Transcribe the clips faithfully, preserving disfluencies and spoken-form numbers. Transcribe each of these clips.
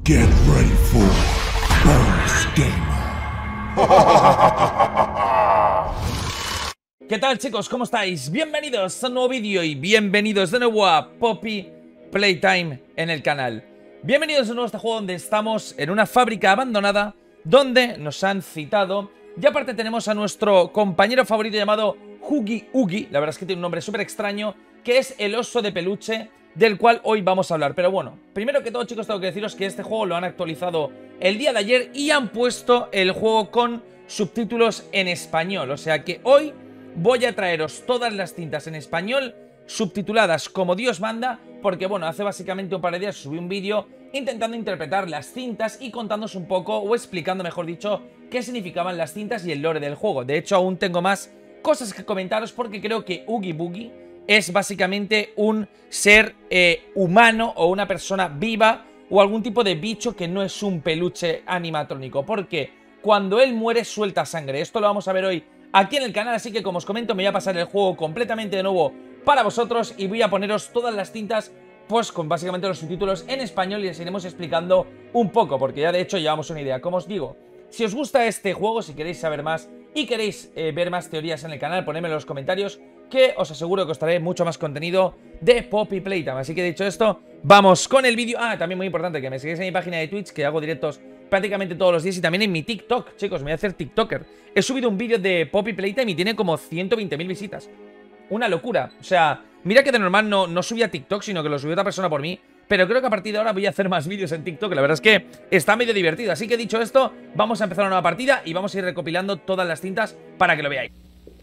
Get ready for Boss Gamer. ¿Qué tal, chicos? ¿Cómo estáis? Bienvenidos a un nuevo vídeo y bienvenidos de nuevo a Poppy Playtime en el canal. Bienvenidos de nuevo a este juego donde estamos en una fábrica abandonada, donde nos han citado. Y aparte tenemos a nuestro compañero favorito llamado Huggy Wuggy, la verdad es que tiene un nombre súper extraño, que es el oso de peluche del cual hoy vamos a hablar. Pero bueno, primero que todo, chicos, tengo que deciros que este juego lo han actualizado el día de ayer y han puesto el juego con subtítulos en español. O sea que hoy voy a traeros todas las cintas en español subtituladas como Dios manda, porque bueno, hace básicamente un par de días subí un vídeo intentando interpretar las cintas y contándoos un poco, o explicando mejor dicho, qué significaban las cintas y el lore del juego. De hecho, aún tengo más cosas que comentaros porque creo que Huggy Wuggy es básicamente un ser eh, humano o una persona viva o algún tipo de bicho que no es un peluche animatrónico, porque cuando él muere suelta sangre. Esto lo vamos a ver hoy aquí en el canal, así que como os comento me voy a pasar el juego completamente de nuevo para vosotros y voy a poneros todas las cintas pues con básicamente los subtítulos en español y les iremos explicando un poco, porque ya de hecho llevamos una idea. Como os digo, si os gusta este juego, si queréis saber más y queréis eh, ver más teorías en el canal, ponedme en los comentarios, que os aseguro que os traeré mucho más contenido de Poppy Playtime. Así que dicho esto, vamos con el vídeo. Ah, también muy importante que me sigáis en mi página de Twitch, que hago directos prácticamente todos los días, y también en mi TikTok, chicos, me voy a hacer TikToker. He subido un vídeo de Poppy Playtime y tiene como ciento veinte mil visitas. Una locura. O sea, mira que de normal no, no subía TikTok, sino que lo subió otra persona por mí. Pero creo que a partir de ahora voy a hacer más vídeos en TikTok. La verdad es que está medio divertido. Así que dicho esto, vamos a empezar una nueva partida y vamos a ir recopilando todas las cintas para que lo veáis.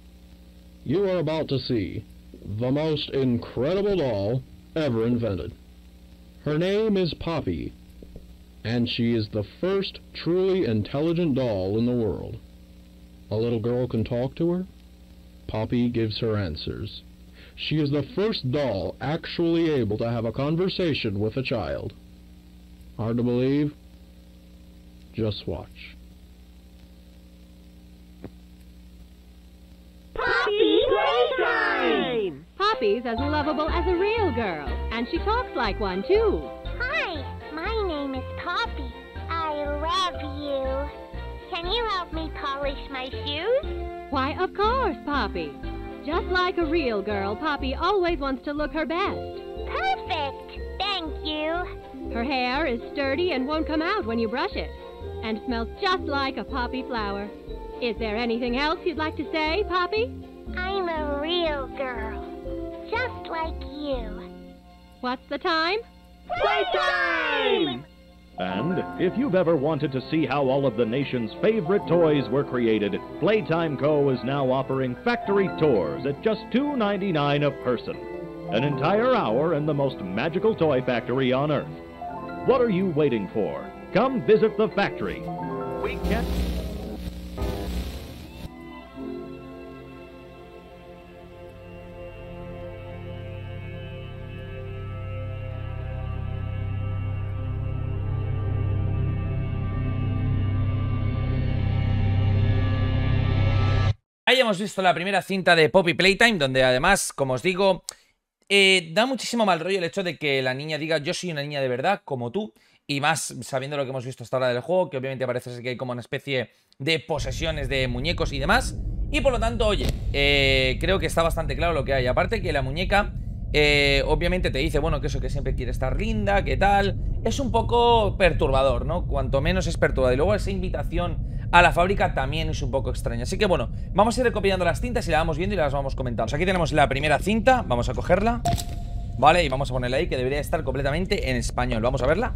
You are about to see the most incredible doll ever invented. Her name is Poppy, and she is the first truly intelligent doll in the world. A little girl can talk to her. Poppy gives her answers. She is the first doll actually able to have a conversation with a child. Hard to believe? Just watch. Poppy Playtime! Poppy's as lovable as a real girl, and she talks like one, too. Hi, my name is Poppy. I love you. Can you help me polish my shoes? Why, of course, Poppy. Just like a real girl, Poppy always wants to look her best. Perfect! Thank you. Her hair is sturdy and won't come out when you brush it, and smells just like a poppy flower. Is there anything else you'd like to say, Poppy? I'm a real girl, just like you. What's the time? Playtime! And if you've ever wanted to see how all of the nation's favorite toys were created, Playtime Co. is now offering factory tours at just two ninety-nine a person. An entire hour in the most magical toy factory on Earth. What are you waiting for? Come visit the factory. We can't... Ahí hemos visto la primera cinta de Poppy Playtime, donde además, como os digo, eh, da muchísimo mal rollo el hecho de que la niña diga yo soy una niña de verdad, como tú, y más sabiendo lo que hemos visto hasta ahora del juego, que obviamente parece ser que hay como una especie de posesiones de muñecos y demás, y por lo tanto, oye, eh, creo que está bastante claro lo que hay. Aparte que la muñeca, eh, obviamente te dice, bueno, que eso, que siempre quiere estar linda, que tal, es un poco perturbador, ¿no? Cuanto menos es perturbador, y luego esa invitación a la fábrica también es un poco extraña. Así que bueno, vamos a ir recopilando las cintas y las vamos viendo y las vamos comentando. Aquí tenemos la primera cinta, vamos a cogerla, vale, y vamos a ponerla ahí, que debería estar completamente en español. Vamos a verla.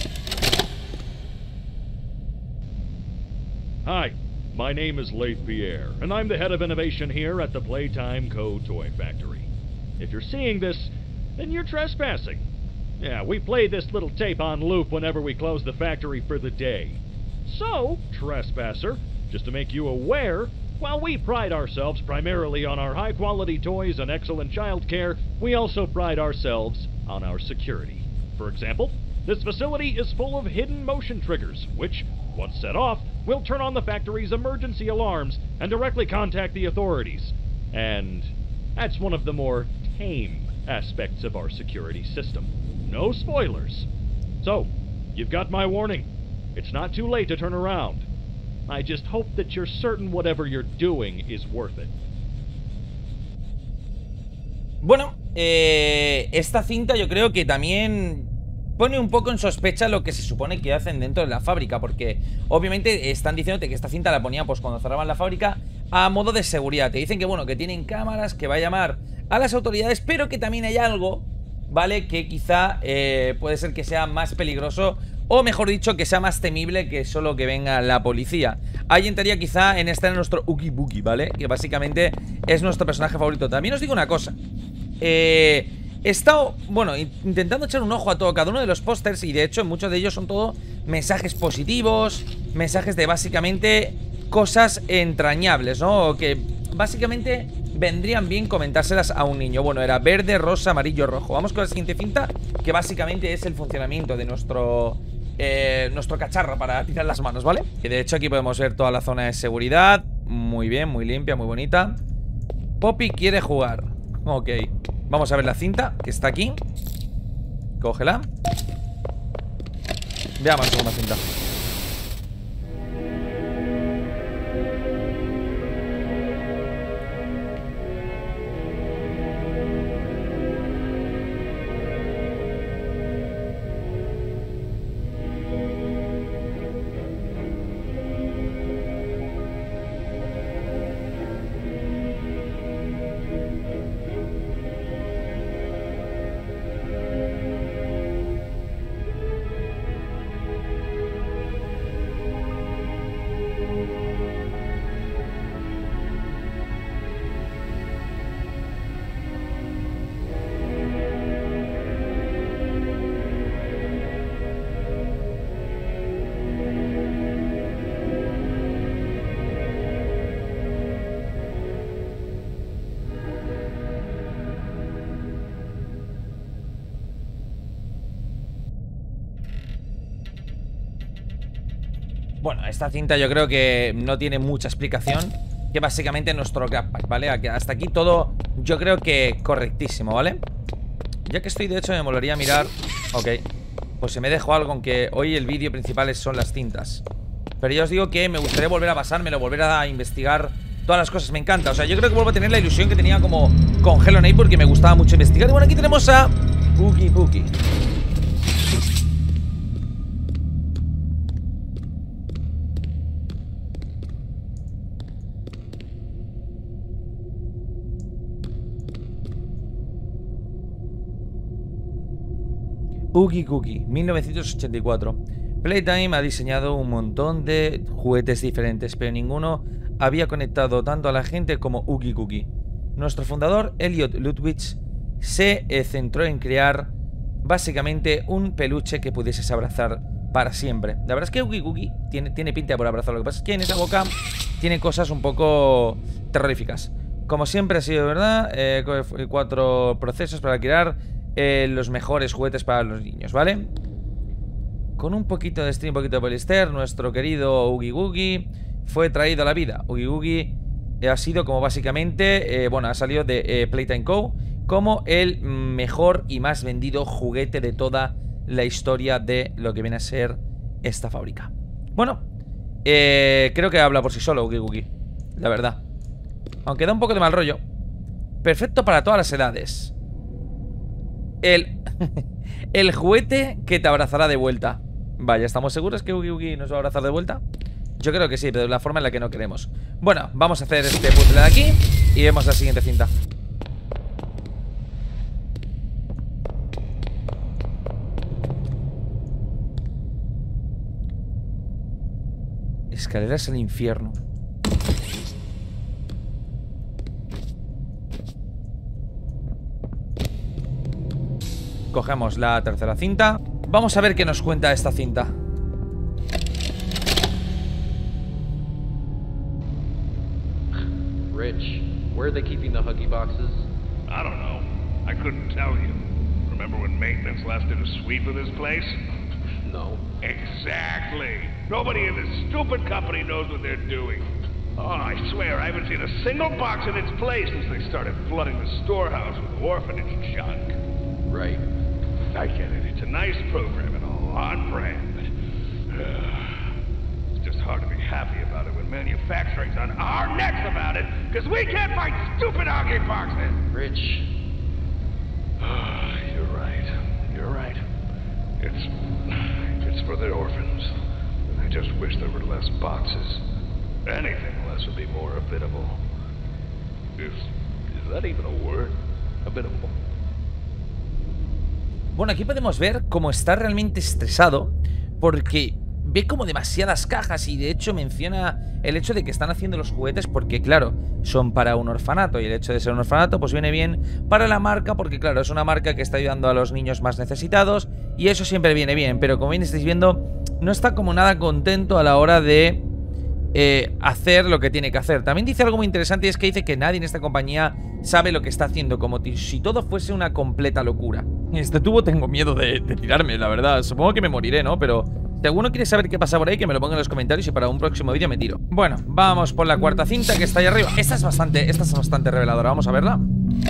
Hi, my name is Leith Pierre, and I'm the head of innovation here at the Playtime Co. Toy Factory. If you're seeing this, then you're trespassing. Yeah, we play this little tape on loop whenever we close the factory for the day. So, trespasser, just to make you aware, while we pride ourselves primarily on our high-quality toys and excellent child care, we also pride ourselves on our security. For example, this facility is full of hidden motion triggers, which, once set off, will turn on the factory's emergency alarms and directly contact the authorities. And that's one of the more tame aspects of our security system. No spoilers. So, You've got my warning. It's not too late to turn around. I just hope that you're certain whatever you're doing is worth it. Bueno, eh, esta cinta yo creo que también pone un poco en sospecha lo que se supone que hacen dentro de la fábrica, porque obviamente están diciéndote que esta cinta la ponían pues cuando cerraban la fábrica a modo de seguridad. Te dicen que bueno, que tienen cámaras, que va a llamar a las autoridades, pero que también hay algo, ¿vale? Que quizá eh, puede ser que sea más peligroso, o mejor dicho, que sea más temible que solo que venga la policía. Ahí entraría quizá en estar en nuestro Oogie Boogie, ¿vale? Que básicamente es nuestro personaje favorito. También os digo una cosa. Eh... He estado, bueno, intentando echar un ojo a todo, cada uno de los pósters, y de hecho muchos de ellos son todo mensajes positivos, mensajes de básicamente cosas entrañables, ¿no? Que básicamente vendrían bien comentárselas a un niño. Bueno, era verde, rosa, amarillo, rojo. Vamos con la siguiente cinta, que básicamente es el funcionamiento de nuestro, eh, nuestro cacharro para tirar las manos, ¿vale? Que de hecho aquí podemos ver toda la zona de seguridad. Muy bien, muy limpia, muy bonita. Poppy quiere jugar. Ok. Vamos a ver la cinta, que está aquí. Cógela. Veamos la segunda cinta. Bueno, esta cinta yo creo que no tiene mucha explicación, que básicamente nuestro Grab-Pack, ¿vale? Hasta aquí todo yo creo que correctísimo, ¿vale? Ya que estoy, de hecho, me molaría mirar. Ok, pues se me dejó algo, aunque hoy el vídeo principal son las cintas. Pero ya os digo que me gustaría volver a pasármelo, volver a investigar todas las cosas, me encanta. O sea, yo creo que vuelvo a tener la ilusión que tenía como con Hello Neighbor, porque me gustaba mucho investigar. Y bueno, aquí tenemos a Oogie Boogie. Oogie Googie, mil novecientos ochenta y cuatro. Playtime ha diseñado un montón de juguetes diferentes, pero ninguno había conectado tanto a la gente como Oogie Googie. Nuestro fundador, Elliot Ludwig, se eh, centró en crear básicamente un peluche que pudieses abrazar para siempre. La verdad es que Oogie Googie tiene, tiene pinta por abrazar. Lo que pasa es que en esa boca tiene cosas un poco terroríficas. Como siempre ha sido, ¿verdad? Eh, cuatro procesos para crear eh, los mejores juguetes para los niños, ¿vale? Con un poquito de string, un poquito de poliéster, nuestro querido Oogie Googie fue traído a la vida. Oogie Googie ha sido como básicamente, eh, bueno, ha salido de eh, Playtime Co. como el mejor y más vendido juguete de toda la historia de lo que viene a ser esta fábrica. Bueno, eh, creo que habla por sí solo Oogie Googie, la verdad. Aunque da un poco de mal rollo. Perfecto para todas las edades. El, el juguete que te abrazará de vuelta. Vaya, ¿estamos seguros que Oogie Googie nos va a abrazar de vuelta? Yo creo que sí, pero de la forma en la que no queremos. Bueno, vamos a hacer este puzzle de aquí y vemos la siguiente cinta. Escaleras al infierno. Cogemos la tercera cinta. Vamos a ver qué nos cuenta esta cinta. Rich, where are they keeping the Huggy boxes? I don't know. I couldn't tell you. Remember when maintenance left did a sweep of this place? No. Exactly. Nobody in this stupid company knows what they're doing. Oh, I swear, I haven't seen a single box in its place since they started flooding the storehouse with orphanage junk. Right. I get it. It's a nice program and all on brand. Because we can't fight stupid huggy boxes! Rich. You're right. You're right. It's... It's for the orphans. I just wish there were less boxes. Anything less would be more habitable. Is... Is that even a word? Habitable. Bueno, aquí podemos ver cómo está realmente estresado porque ve como demasiadas cajas y de hecho menciona el hecho de que están haciendo los juguetes porque, claro, son para un orfanato y el hecho de ser un orfanato pues viene bien para la marca porque, claro, es una marca que está ayudando a los niños más necesitados y eso siempre viene bien, pero como bien estáis viendo, no está como nada contento a la hora de eh, hacer lo que tiene que hacer. También dice algo muy interesante y es que dice que nadie en esta compañía sabe lo que está haciendo, como si todo fuese una completa locura. Este tubo tengo miedo de, de tirarme, la verdad. Supongo que me moriré, ¿no? Pero si alguno quiere saber qué pasa por ahí, que me lo ponga en los comentarios y para un próximo vídeo me tiro. Bueno, vamos por la cuarta cinta que está ahí arriba. Esta es bastante, esta es bastante reveladora. Vamos a verla.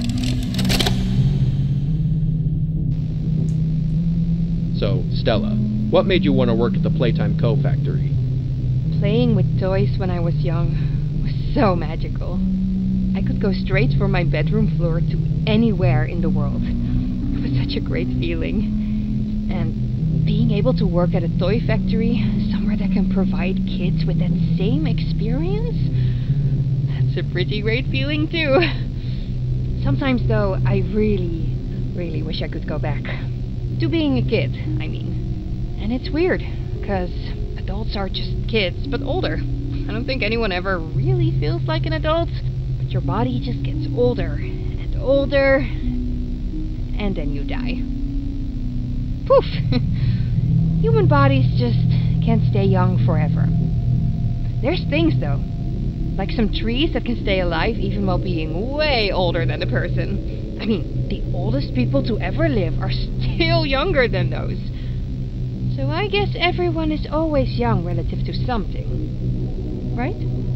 So, Stella, what made you want to work at the Playtime Co. factory? Playing with toys when I was young was so magical. I could go straight from my bedroom floor to anywhere in the world. It was such a great feeling. And being able to work at a toy factory, somewhere that can provide kids with that same experience, that's a pretty great feeling too. Sometimes though, I really, really wish I could go back. To being a kid, I mean. And it's weird, because adults are just kids, but older. I don't think anyone ever really feels like an adult, but your body just gets older and older, and then you die. Poof! Human bodies just can't stay young forever. There's things, though, like some trees that can stay alive even while being way older than the person. I mean, the oldest people to ever live are still younger than those. So I guess everyone is always young relative to something, right?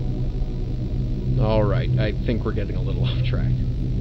All right, I think we're getting a little off track.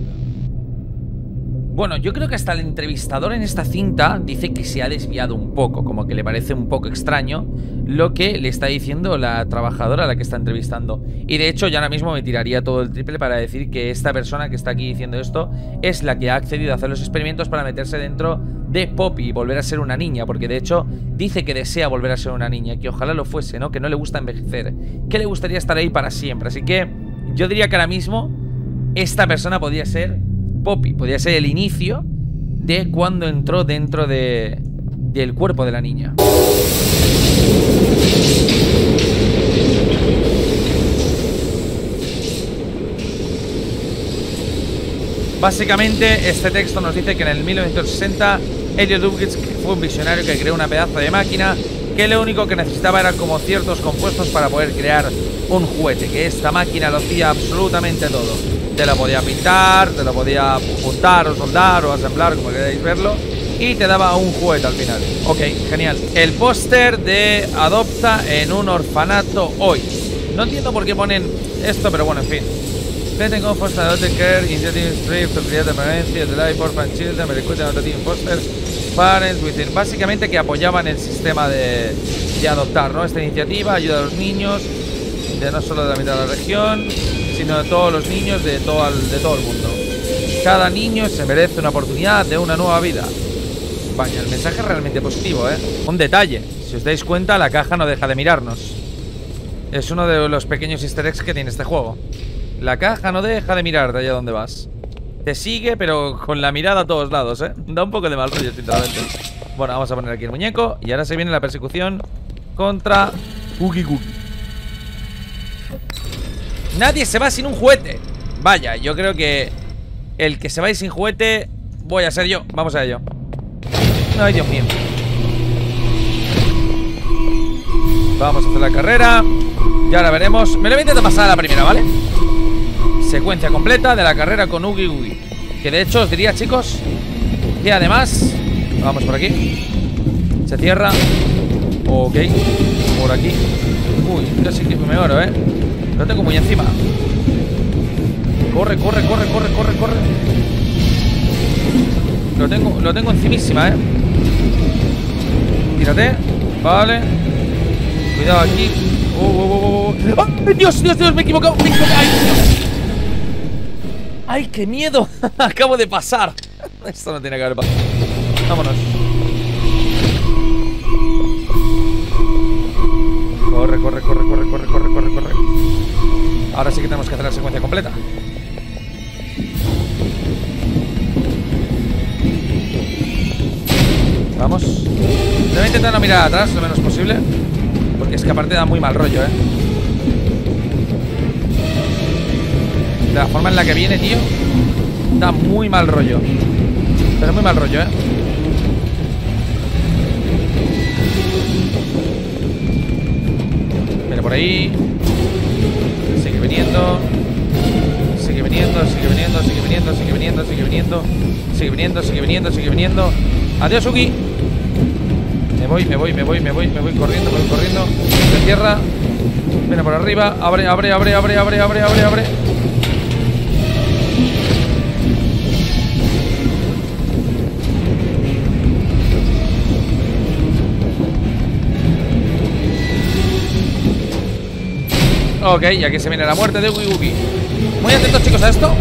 Bueno, yo creo que hasta el entrevistador en esta cinta dice que se ha desviado un poco, como que le parece un poco extraño lo que le está diciendo la trabajadora a la que está entrevistando. Y de hecho, yo ahora mismo me tiraría todo el triple para decir que esta persona que está aquí diciendo esto es la que ha accedido a hacer los experimentos para meterse dentro de Poppy y volver a ser una niña, porque de hecho dice que desea volver a ser una niña, que ojalá lo fuese, ¿no? Que no le gusta envejecer, que le gustaría estar ahí para siempre. Así que yo diría que ahora mismo esta persona podría ser Poppy, podría ser el inicio de cuando entró dentro de del cuerpo de la niña. Básicamente este texto nos dice que en el mil novecientos sesenta Elliot Dubkins fue un visionario que creó una pedazo de máquina que lo único que necesitaba era como ciertos compuestos para poder crear un juguete, que esta máquina lo hacía absolutamente todo. Te lo podía pintar, te lo podía juntar o soldar o asemblar, como queráis verlo, y te daba un juguete al final. Ok, genial. El póster de Adopta en un orfanato hoy. No entiendo por qué ponen esto, pero bueno, en fin. Playtime Co. Foster Adopted Care Initiative Street to create the Parents of the Life Orphan Children Recruiting Adopting Foster Parents Within. Básicamente que apoyaban el sistema de, de adoptar, ¿no? Esta iniciativa ayuda a los niños de no solo de la mitad de la región, sino de todos los niños de todo el, de todo el mundo. Cada niño se merece una oportunidad de una nueva vida. Vaya, el mensaje es realmente positivo, ¿eh? Un detalle, si os dais cuenta, la caja no deja de mirarnos. Es uno de los pequeños easter eggs que tiene este juego. La caja no deja de mirar de allá donde vas. Te sigue, pero con la mirada a todos lados, ¿eh? Da un poco de mal rollo, sinceramente. Bueno, vamos a poner aquí el muñeco. Y ahora se viene la persecución contra Oogie Googie. Nadie se va sin un juguete. Vaya, yo creo que el que se va sin juguete voy a ser yo. Vamos a ello. Ay, Dios mío. Vamos a hacer la carrera. Y ahora veremos. Me lo voy a intentar pasar a la primera, ¿vale? Secuencia completa de la carrera con Oogie Googie. Que de hecho os diría, chicos, que además... Vamos por aquí. Se cierra. Ok. Por aquí. Uy, casi que me oro, ¿eh? Lo tengo muy encima. Corre, corre, corre, corre, corre, corre. Lo tengo, lo tengo encimísima, ¿eh? Tírate. Vale. Cuidado aquí. Oh, oh, oh, oh. ¡Ay, Dios, Dios, Dios! Me he equivocado. Me he equivocado. ¡Ay, Dios! ¡Ay, qué miedo! Acabo de pasar. Esto no tiene que haber pasado. Vámonos. Corre, corre, corre, corre, corre, corre, corre, corre. Ahora sí que tenemos que hacer la secuencia completa. Vamos. Voy a intentar no mirar atrás lo menos posible, porque es que aparte da muy mal rollo, eh. De la forma en la que viene, tío, da muy mal rollo. Pero muy mal rollo, eh. Viene por ahí. Sigue viniendo. Sigue viniendo, sigue viniendo, sigue viniendo, sigue viniendo, sigue viniendo. Sigue viniendo, sigue viniendo, sigue viniendo. Adiós, Ugi. Me voy, me voy, me voy, me voy, me voy corriendo, me voy corriendo. Se cierra. Viene por arriba. Abre, abre, abre, abre, abre, abre, abre, abre. Ok, y aquí se viene la muerte de Ugi Ugi. Muy atentos, chicos, a esto.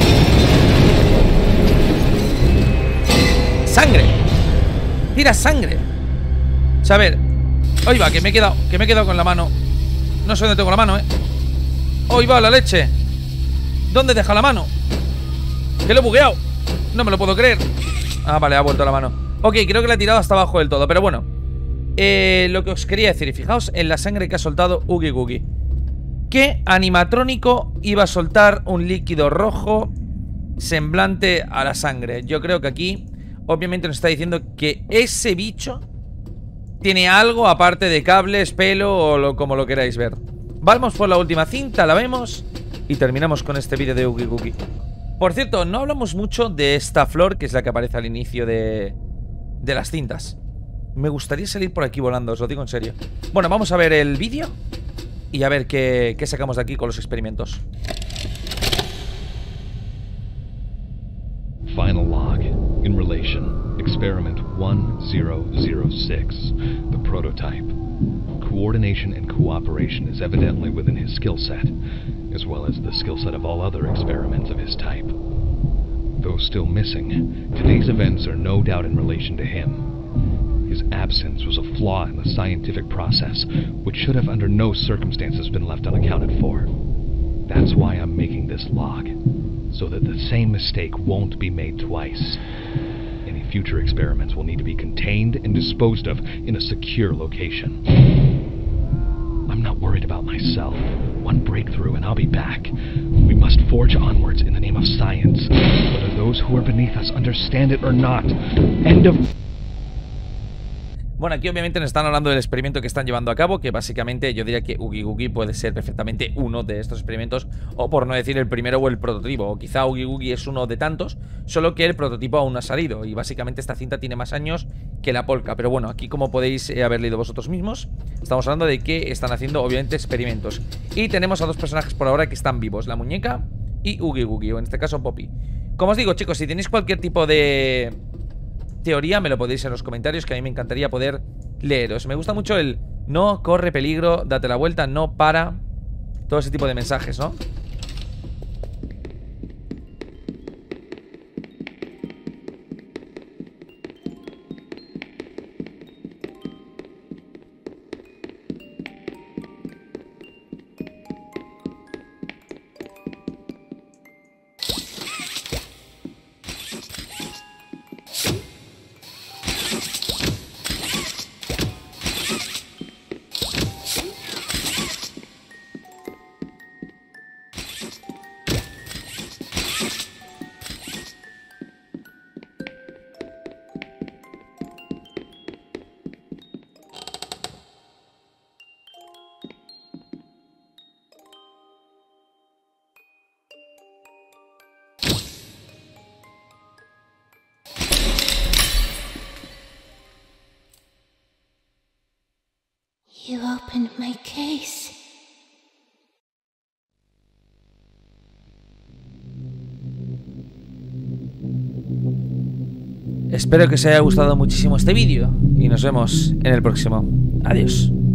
¡Sangre! ¡Tira sangre! O sea, a ver. Hoy va, que me he quedado, que me he quedado con la mano. No sé dónde tengo la mano, eh. Hoy va la leche. ¿Dónde deja la mano? Que lo he bugueado. No me lo puedo creer. Ah, vale, ha vuelto la mano. Ok, creo que la he tirado hasta abajo del todo, pero bueno. Eh, lo que os quería decir, fijaos en la sangre que ha soltado Ugi Ugi. ¿Qué animatrónico iba a soltar un líquido rojo semblante a la sangre? Yo creo que aquí obviamente nos está diciendo que ese bicho tiene algo aparte de cables, pelo o lo, como lo queráis ver. Vamos por la última cinta, la vemos y terminamos con este vídeo de Ugi Ugi. Por cierto, no hablamos mucho de esta flor, que es la que aparece al inicio de, de las cintas. Me gustaría salir por aquí volando, os lo digo en serio. Bueno, vamos a ver el vídeo y a ver qué, qué sacamos de aquí con los experimentos. Final log. In relation, experiment one zero zero six, the prototype. Coordination and cooperation is evidently within his skill set, as well as the skill set of all other experiments of his type. Though still missing, today's events are no doubt in relation to him. His absence was a flaw in the scientific process, which should have under no circumstances been left unaccounted for. That's why I'm making this log, so that the same mistake won't be made twice. Any future experiments will need to be contained and disposed of in a secure location. I'm not worried about myself. One breakthrough and I'll be back. We must forge onwards in the name of science, whether those who are beneath us understand it or not. End of... Bueno, aquí obviamente nos están hablando del experimento que están llevando a cabo, que básicamente yo diría que Ugi Ugi puede ser perfectamente uno de estos experimentos, o por no decir el primero o el prototipo, o quizá Ugi Ugi es uno de tantos, solo que el prototipo aún no ha salido, y básicamente esta cinta tiene más años que la Polka. Pero bueno, aquí como podéis eh, haber leído vosotros mismos, estamos hablando de que están haciendo obviamente experimentos. Y tenemos a dos personajes por ahora que están vivos, la muñeca y Ugi Ugi, o en este caso Poppy. Como os digo, chicos, si tenéis cualquier tipo de teoría, me lo podéis en los comentarios, que a mí me encantaría poder leeros. Me gusta mucho el no corre peligro, date la vuelta, no para. Todo ese tipo de mensajes, ¿no? You opened my case. Espero que os haya gustado muchísimo este vídeo y nos vemos en el próximo. Adiós.